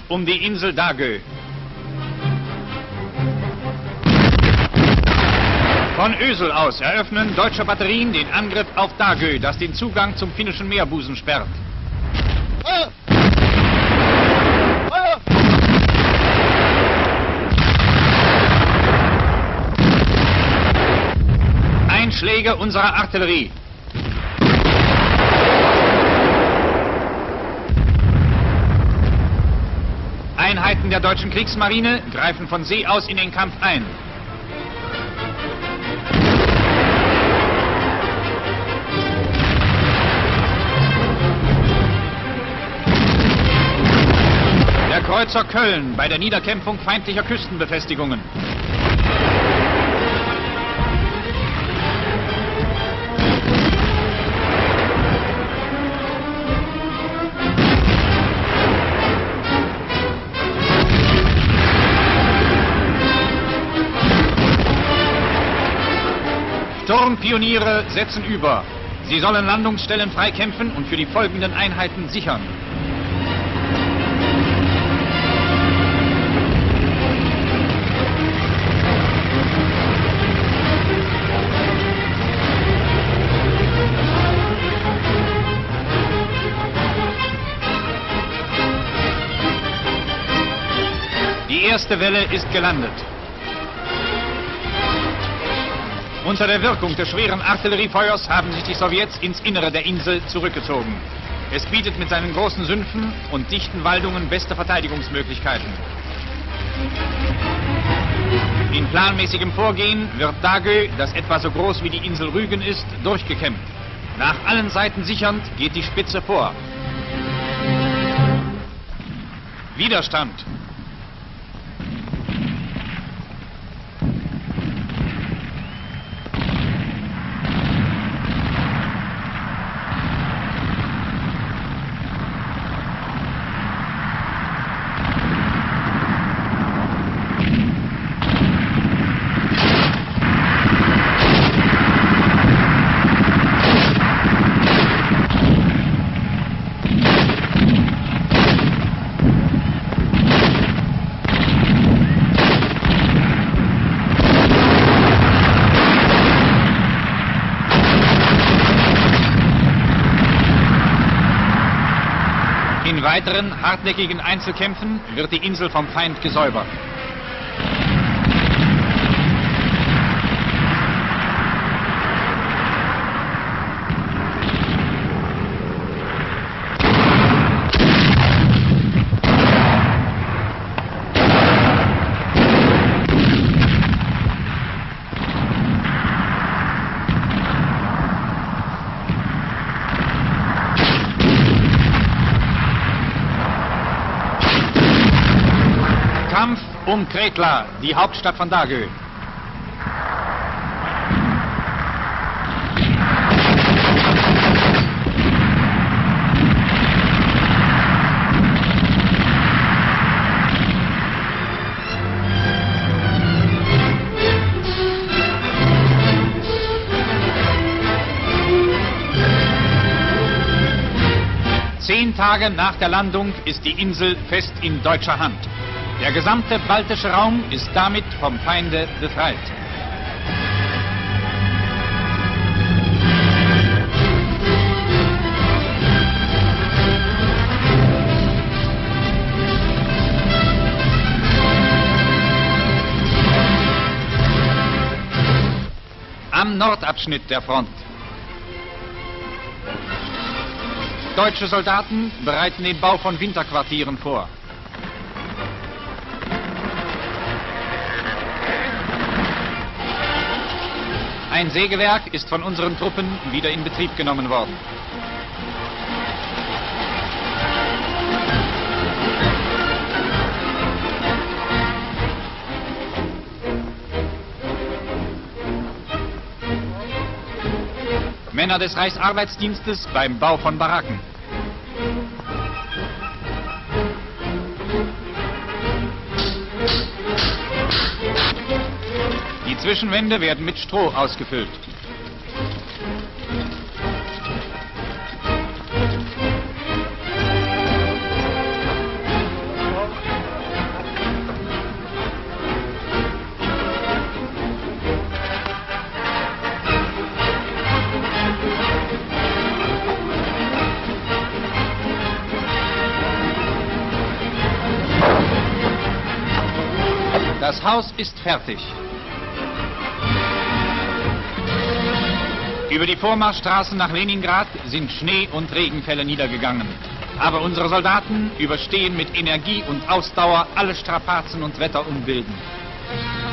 um die Insel Dagö. Von Ösel aus eröffnen deutsche Batterien den Angriff auf Dagö, das den Zugang zum finnischen Meerbusen sperrt. Einschläge unserer Artillerie. Einheiten der deutschen Kriegsmarine greifen von See aus in den Kampf ein. Der Kreuzer Köln bei der Niederkämpfung feindlicher Küstenbefestigungen. Sturmpioniere setzen über. Sie sollen Landungsstellen freikämpfen und für die folgenden Einheiten sichern. Die erste Welle ist gelandet. Unter der Wirkung des schweren Artilleriefeuers haben sich die Sowjets ins Innere der Insel zurückgezogen. Es bietet mit seinen großen Sümpfen und dichten Waldungen beste Verteidigungsmöglichkeiten. In planmäßigem Vorgehen wird Dagö, das etwa so groß wie die Insel Rügen ist, durchgekämpft. Nach allen Seiten sichernd geht die Spitze vor. Widerstand. In weiteren hartnäckigen Einzelkämpfen wird die Insel vom Feind gesäubert. Kampf um Kretla, die Hauptstadt von Dagö. Zehn Tage nach der Landung ist die Insel fest in deutscher Hand. Der gesamte baltische Raum ist damit vom Feinde befreit. Am Nordabschnitt der Front. Deutsche Soldaten bereiten den Bau von Winterquartieren vor. Ein Sägewerk ist von unseren Truppen wieder in Betrieb genommen worden. Männer des Reichsarbeitsdienstes beim Bau von Baracken. Die Zwischenwände werden mit Stroh ausgefüllt. Das Haus ist fertig. Über die Vormarschstraßen nach Leningrad sind Schnee- und Regenfälle niedergegangen. Aber unsere Soldaten überstehen mit Energie und Ausdauer alle Strapazen und Wetterunbilden.